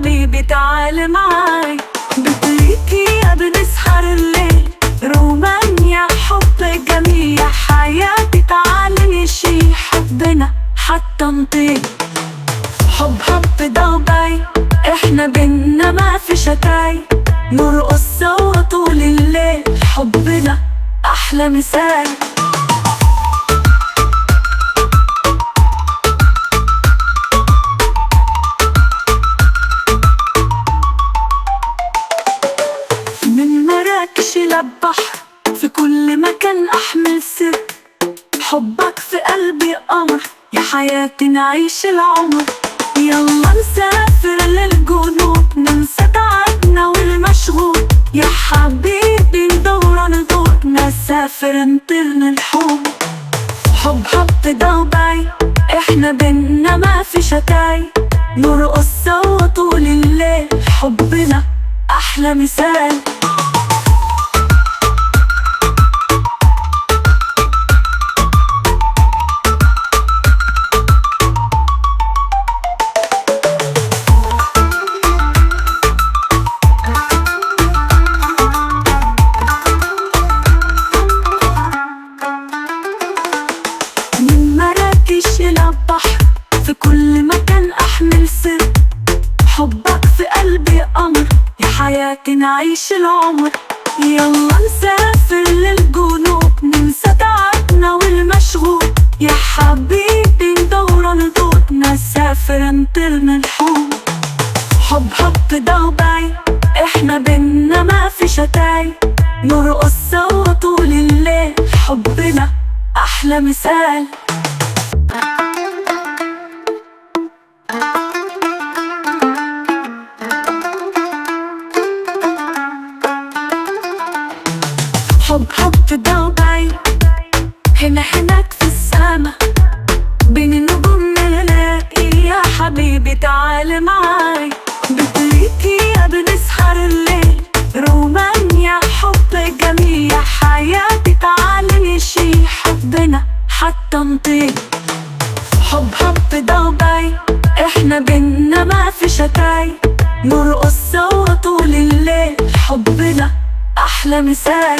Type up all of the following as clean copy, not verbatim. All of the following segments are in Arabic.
حبيبي تعال معاي، بطريقي بنسهر الليل، رومانيا حب جميع حياتي، تعال نشي حبنا حتى نطير. حب حب دبي احنا بينا ما في شكاي، نرقص سوا طول الليل، حبنا احلى مثال. من مراكش للبحر في كل مكان احمل سر، حبك في قلبي قمر، يا حياتي نعيش العمر. يلا نسافر للجنوب ننسى تعبنا والمشغول، يا حبيبي ندور ندور نسافر نطير نحوم. حب حب دبي احنا بينا ما في شكاي، نرقص سوا طول الليل، حبنا احلى مثال. من مراكش للبحر في كل مكان احمل سر، حبك في قلبي قمر، يا حياتي نعيش العمر. يلا نسافر للجنوب ننسى تعبنا والمشغول، يا حبيبي ندور ندور نسافر نطير نحوم. حب حب دبي احنا بينا ما في شكاي، نرقص سوا طول الليل، حبنا احلى مثال. حب حب دبي هنا هناك في السما، بين النجوم نلاقي، يا حبيبي تعال معاي، بطريقي بنسهر الليل، رومانيا حب جميع حياتي، تعال نشي حبنا حتى نطير. حب حب دبي احنا بينا ما في شكاي، نرقص سوا طول الليل، حبنا احلى مثال.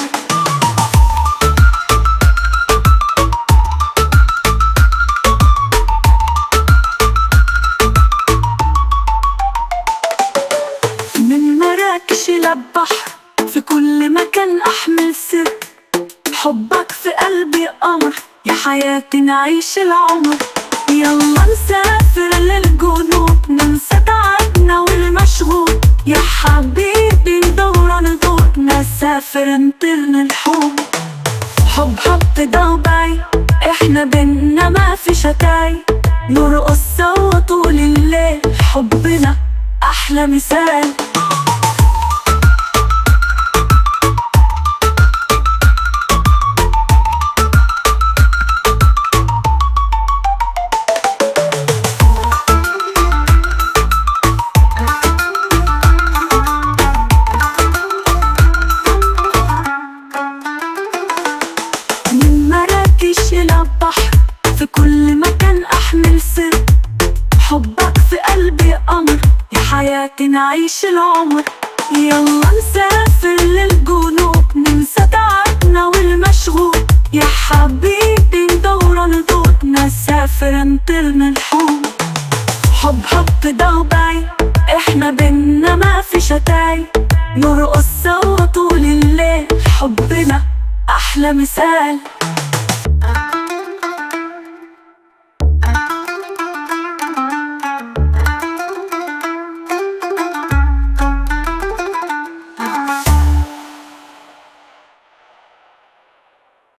من مراكش للبحر في كل مكان احمل سر، حبك في قلبي قمر، يا حياتي نعيش العمر. يلا نسافر للجنوب ننسى تعبنا والمشغول، يا حبيبي ندور ندور نسافر نطير نحوم. حب حب دبي احنا بينا ما في شكاي، نرقص سوا طول الليل، حبنا احلى مثال. من مراكش للبحر في كل مكان احمل سر، حبك في قلبي قمر، يا حياتي نعيش العمر. يلا نسافر للجنوب ننسى تعبنا والمشغول، يا حبيبي ندور ندور نسافر نطير نحوم. حب حب دبي احنا بينا ما في شكاي، نرقص سوا طول الليل، حبنا احلى مثال.